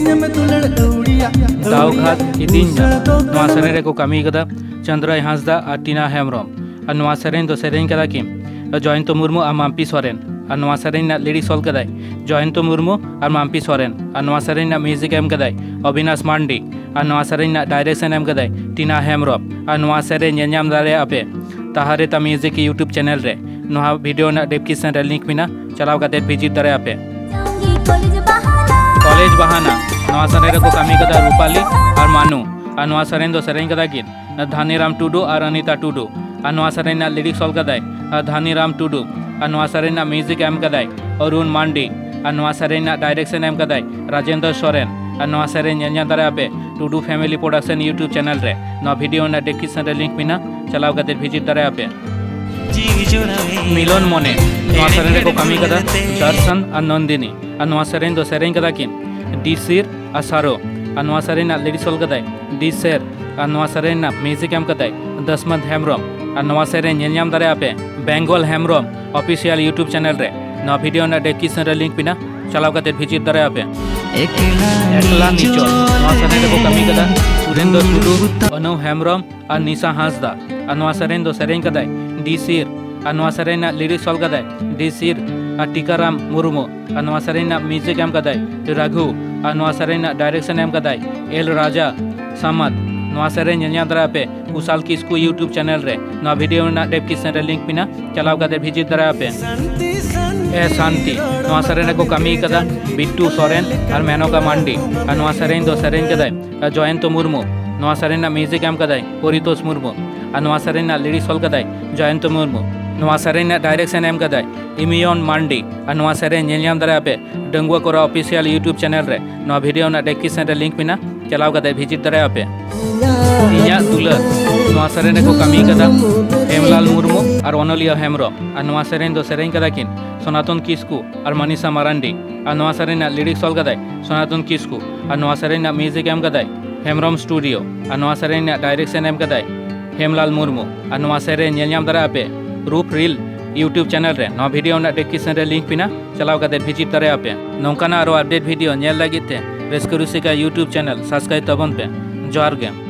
दावघाट इदिना नवा सेरेन रे को कमी कदा चंद्राय हांसदा और टीना हेम्ब्रम और नवा सेरेन दो सेरेन कदा कि जयंत मुर्मू और माम्पी सोरेन और नवा सेरेन लिरिक्स ऑल कदाय जयंत मुर्मू और माम्पी सोरेन और नवा सेरेन म्यूजिक एम कदाय अविनाश मांडी और नवा सेरेन डायरेक्शन एम कदाय टीना हेम्ब्रम और नवा सेरेन नेनाम दारे आपे ताहारे ता म्यूजिक यूट्यूब चैनल रे नवा वीडियो डिस्क्रिप्शन रे लिंक मिना चलाव कते विजिट दारे आपे कॉलेज बहाना नवा सेरेन रे को कमी कदा रूपाली और मानू और नवा सेरेन दो सेरेन कदा कि धानीराम टुडू और अनिता टुडू और नवा सेरेन लिरिक्स ऑल कदाय धानीराम टुडू और नवा सेरेन म्यूजिक एम कदाय अरुण मांडी और नवा सेरेन डायरेक्शन एम कदाय राजेंद्र सोरेन और नवा सेरेन नेनाम दारे आपे Tudu family production YouTube channel रे नवा वीडियो डिस्क्रिप्शन रे लिंक मिना चलाव कते विजिट दारे आपे मिलन मने नवा सेरेन रे को कमी कदा दर्शन और नंदिनी और नवा सेरेन दो सेरेन कदा कि डिसिर और सारो और नवा सेरेन लिरिक्स ऑल कदाय डिसेर और नवा सेरेन म्यूजिक एम कदाय दसमंत हेम्ब्रम और नवा सेरेन नेनाम दारे आपे Bengal Hembram official YouTube channel रे नवा वीडियो डिस्क्रिप्शन रे लिंक पिना चलाव कते विजिट दारे आपे एकला निचोल नवा सेरेन रे को कमी कदा सुरेंद्र टुडू अनु हेम्ब्रम और निशा हांसदा और नवा सेरेन दो सेरेन कदाय डिसिर और नवा सेरेन लिरिक्स ऑल कदाय डिसिर और टीकाराम मुर्मू और नवा सेरेन म्यूजिक एम कदाय रघु और नवा सेरेन डायरेक्शन एम कदाय एल राजा समद नवा सेरेन नेनाम दारे आपे कुशाल किस्कू यूट्यूब चैनल रे नवा वीडियो डिस्क्रिप्शन रे लिंक पिना चलाव कते विजिट दारे आपे ए शांति नवा सेरेन को कमी कदा बिट्टू सोरेन और मेनका मांडी और नवा सेरेन दो सेरेन कदाय जयंत मुर्मू नवा सेरेन म्यूजिक एम कदाय परितोष मुर्मू और नवा सेरेन लिरिक्स ऑल कदाय जयंत मुर्मू नवा सेरेन डायरेक्शन एम कदाय इमियन मांडी और नवा सेरेन नेनाम दारे आपे डंगुआ कोरा ऑफिशियल यूट्यूब चैनल रे नवा वीडियो डिस्क्रिप्शन रे लिंक मिना चलाव कते विजिट दारे आपे इया दुलर नवा सेरेन को कमी कदा हेमलाल मुर्मू और अनलिया हेम्ब्रम और नवा सेरेन दो सेरेन कदा कि सनातन किस्कू और मनीषा मारांडी और नवा सेरेन लिरिक्स ऑल कदाय सनातन किस्कू और नवा सेरेन म्यूजिक एम कदाय हेम्ब्रम स्टूडियो और नवा सेरेन डायरेक्शन एम कदाय हेमलाल मुर्मू और नवा सेरेन नेनाम दारे आपे रूप रील यूट्यूब चैनल रे नवा वीडियो डिस्क्रिप्शन रे लिंक पिना चलाव कते विजिट दारे आपे नौकाना और अपडेट वीडियो नेल लगित ते रेस्क्यू रुसिका यूट्यूब चैनल सब्सक्राइब तबन पे जोहार गे।